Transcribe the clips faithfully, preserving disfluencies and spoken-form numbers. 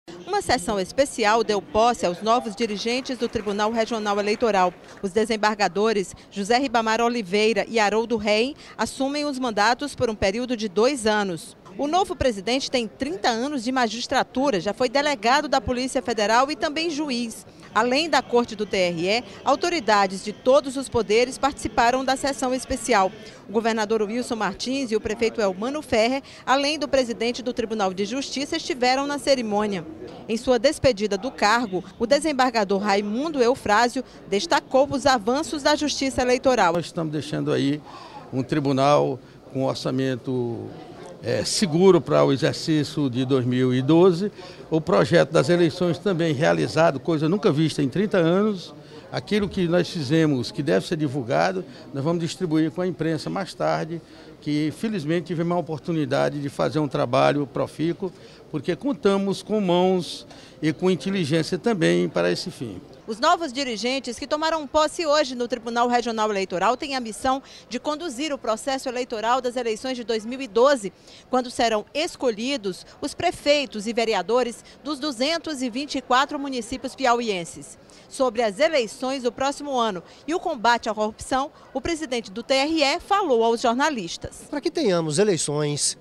Uma sessão especial deu posse aos novos dirigentes do Tribunal Regional Eleitoral. Os desembargadores José Ribamar Oliveira e Haroldo Reim assumem os mandatos por um período de dois anos. O novo presidente tem trinta anos de magistratura, já foi delegado da Polícia Federal e também juiz. Além da Corte do T R E, autoridades de todos os poderes participaram da sessão especial. O governador Wilson Martins e o prefeito Elmano Ferrer, além do presidente do Tribunal de Justiça, estiveram na cerimônia. Em sua despedida do cargo, o desembargador Raimundo Eufrásio destacou os avanços da Justiça Eleitoral. Nós estamos deixando aí um tribunal com orçamento É, seguro para o exercício de dois mil e doze, o projeto das eleições também realizado, coisa nunca vista em trinta anos, aquilo que nós fizemos, que deve ser divulgado, nós vamos distribuir com a imprensa mais tarde, que felizmente tivemos a oportunidade de fazer um trabalho profícuo, porque contamos com mãos e com inteligência também para esse fim. Os novos dirigentes que tomaram posse hoje no Tribunal Regional Eleitoral têm a missão de conduzir o processo eleitoral das eleições de dois mil e doze, quando serão escolhidos os prefeitos e vereadores dos duzentos e vinte e quatro municípios piauienses. Sobre as eleições do próximo ano e o combate à corrupção, o presidente do T R E falou aos jornalistas. Para que tenhamos eleições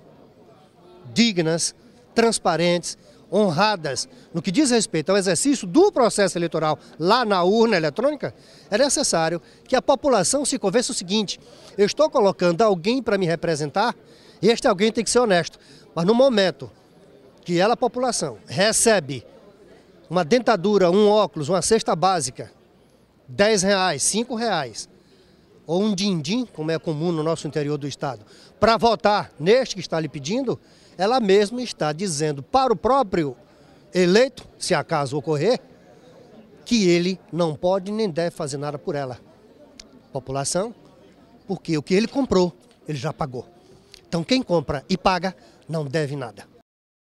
dignas, transparentes, honradas no que diz respeito ao exercício do processo eleitoral lá na urna eletrônica, é necessário que a população se convença o seguinte: eu estou colocando alguém para me representar e este alguém tem que ser honesto. Mas no momento que ela, a população, recebe uma dentadura, um óculos, uma cesta básica, dez reais, cinco reais, ou um din-din, como é comum no nosso interior do estado, para votar neste que está lhe pedindo, ela mesma está dizendo para o próprio eleito, se acaso ocorrer, que ele não pode nem deve fazer nada por ela. População, porque o que ele comprou, ele já pagou. Então quem compra e paga, não deve nada.